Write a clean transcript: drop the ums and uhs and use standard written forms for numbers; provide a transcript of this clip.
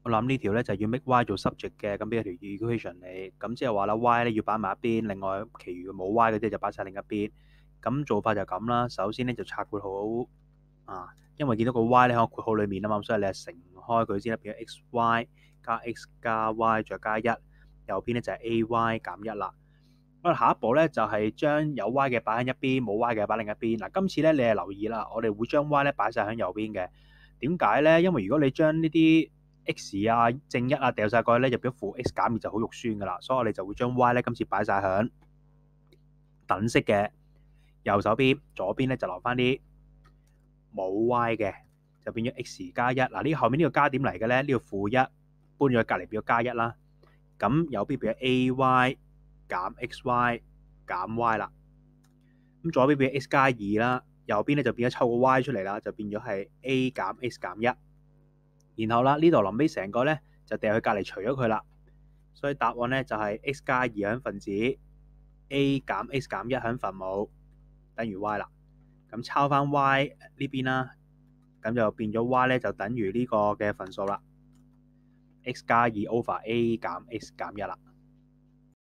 我諗呢條咧就要 make y 做 subject 嘅，咁俾條 equation 你，咁即係話啦 y 咧要擺埋一邊，另外其餘冇 y 嗰啲就擺晒另一邊。咁做法就咁啦，首先咧就拆括號啊，因為見到個 y 咧喺個括號裡面啊嘛，所以你係乘開佢先啦，變咗 xy 加 x 加 y 再加1，右邊咧就係 ay 減1啦。我哋下一步咧就係將有 y 嘅擺喺一邊，冇 y 嘅擺另一邊。嗱，今次咧你係留意啦，我哋會將 y 咧擺晒喺右邊嘅。點解咧？因為如果你將呢啲 x 啊、正一啊掉晒過去咧，入咗負 x 減2就好肉酸噶啦，所以我哋就會將 y 咧今次擺晒喺等式嘅右手邊，左邊咧就留翻啲冇 y 嘅，就變咗 x 加1。嗱，呢後面呢個加點嚟嘅咧，呢個負1搬咗去隔離變咗加1啦。咁右邊變咗 ay 減 xy 減 y 啦。咁左邊變咗 x 加2啦，右邊咧就變咗抽個 y 出嚟啦，就變咗係 a 減 x 減1。然後啦，呢度臨尾成個咧就掉去隔離除咗佢啦，所以答案咧就係 x 加2響分子 ，a 減 x 減1響分母，等於 y 啦。咁抄翻 y 呢邊啦，咁就變咗 y 咧就等於呢個嘅份數啦，x 加2 over a 減 x 減1啦。